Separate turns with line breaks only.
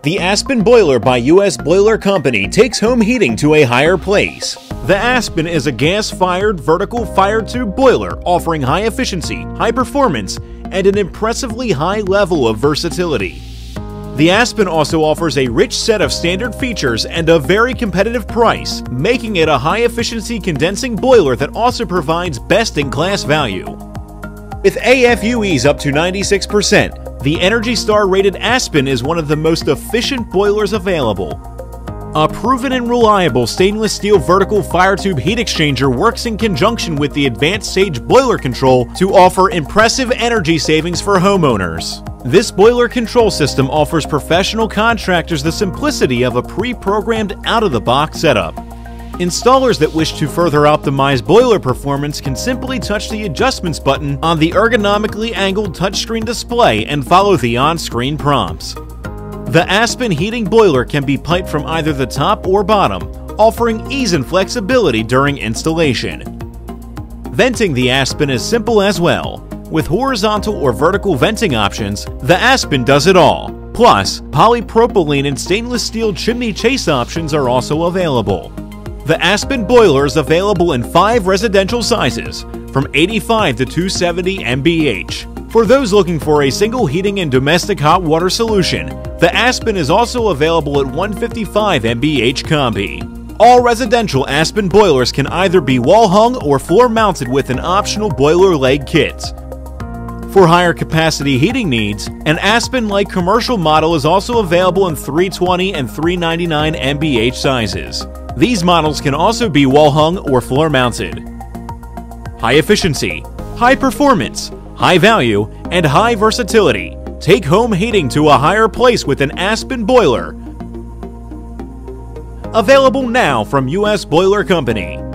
The Aspen boiler by US Boiler Company takes home heating to a higher place. The Aspen is a gas-fired vertical fire tube boiler offering high efficiency, high performance, and an impressively high level of versatility. The Aspen also offers a rich set of standard features and a very competitive price, making it a high-efficiency condensing boiler that also provides best-in-class value. With AFUEs up to 96%, the Energy Star rated Aspen is one of the most efficient boilers available. A proven and reliable stainless steel vertical fire tube heat exchanger works in conjunction with the Advanced Sage boiler control to offer impressive energy savings for homeowners. This boiler control system offers professional contractors the simplicity of a pre-programmed out-of-the-box setup. Installers that wish to further optimize boiler performance can simply touch the adjustments button on the ergonomically angled touchscreen display and follow the on-screen prompts. The Aspen heating boiler can be piped from either the top or bottom, offering ease and flexibility during installation. Venting the Aspen is simple as well. With horizontal or vertical venting options, the Aspen does it all. Plus, polypropylene and stainless steel chimney chase options are also available. The Aspen boiler is available in 5 residential sizes, from 85 to 270 MBH. For those looking for a single heating and domestic hot water solution, the Aspen is also available at 155 MBH Combi. All residential Aspen boilers can either be wall-hung or floor-mounted with an optional boiler leg kit. For higher capacity heating needs, an Aspen-like commercial model is also available in 320 and 399 MBH sizes. These models can also be wall-hung or floor-mounted. High efficiency, high performance, high value, and high versatility. Take home heating to a higher place with an Aspen boiler. Available now from US Boiler Company.